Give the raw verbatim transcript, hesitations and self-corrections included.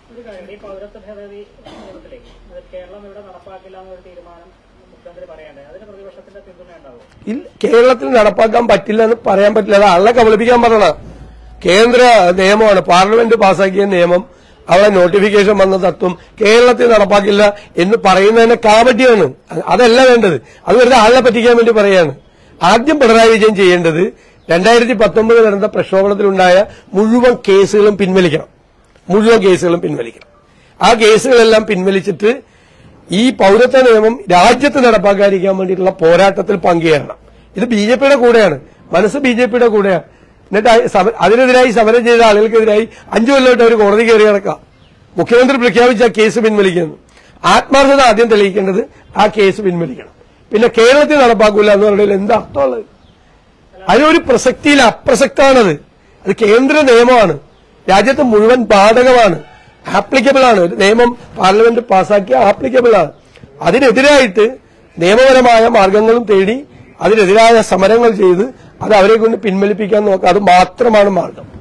ഒരു കാര്യം, ഈ പൗരത്വ ഭേദഗതി നിയമത്തിലെ കേരളം ഇവിടെ നടപ്പാക്കില്ല എന്നൊരു തീരുമാനം മുഖ്യമന്ത്രി പറയണ്ടേ, അതിന് പ്രതിപക്ഷത്തിന്റെ പിന്തുണ ഉണ്ടാവും? കേരളത്തിൽ നടപ്പാക്കാൻ പറ്റില്ല എന്ന് പറയാൻ പറ്റില്ല. അത് ആളെ കബളിപ്പിക്കാൻ പറഞ്ഞ കേന്ദ്ര നിയമമാണ്, പാർലമെന്റ് പാസാക്കിയ നിയമം. അവിടെ നോട്ടിഫിക്കേഷൻ വന്ന തത്വം കേരളത്തിൽ നടപ്പാക്കില്ല എന്ന് പറയുന്നതിനെ കാപട്യമാണ്. അതല്ല വേണ്ടത്. അത് വെറുതെ ആളെ പറ്റിക്കാൻ വേണ്ടി പറയാണ്. ആദ്യം പിണറായി വിജയൻ ചെയ്യേണ്ടത് രണ്ടായിരത്തി പത്തൊമ്പത് നടന്ന പ്രക്ഷോഭത്തിലുണ്ടായ മുഴുവൻ കേസുകളും പിൻവലിക്കണം. മുഴുവൻ കേസുകളും പിൻവലിക്കണം. ആ കേസുകളെല്ലാം പിൻവലിച്ചിട്ട് ഈ പൌരത്വ നിയമം രാജ്യത്ത് നടപ്പാക്കാതിരിക്കാൻ വേണ്ടിയിട്ടുള്ള പോരാട്ടത്തിൽ പങ്കുചേരണം. ഇത് ബി ജെ പിയുടെ കൂടെയാണ്, മനസ്സ് ബി ജെ പിയുടെ കൂടെയാണ്. എന്നിട്ട് അതിനെതിരായി സമരം ചെയ്ത ആളുകൾക്കെതിരായി അഞ്ചു കൊല്ലമായിട്ട് അവർ കോടതി കയറി കിടക്കാം. മുഖ്യമന്ത്രി പ്രഖ്യാപിച്ച ആ കേസ് പിൻവലിക്കുന്നു. ആത്മാർത്ഥത ആദ്യം തെളിയിക്കേണ്ടത് ആ കേസ് പിൻവലിക്കണം. പിന്നെ കേരളത്തിൽ നടപ്പാക്കൂല എന്ന് പറയുന്നതിൽ എന്താ അർത്ഥമുള്ളത്? അതിനൊരു പ്രസക്തിയിൽ അപ്രസക്തമാണത്. അത് കേന്ദ്ര നിയമമാണ്, രാജ്യത്ത് മുഴുവൻ ബാധകമാണ്, ആപ്ലിക്കബിൾ ആണ്. ഒരു നിയമം പാർലമെന്റ് പാസാക്കിയ ആപ്ലിക്കബിൾ ആണ്. അതിനെതിരായിട്ട് നിയമപരമായ മാർഗങ്ങളും തേടി അതിനെതിരായ സമരങ്ങൾ ചെയ്ത് അത് അവരെ കൊണ്ട് പിൻവലിപ്പിക്കാൻ നോക്കുക. അത് മാത്രമാണ് മാർഗം.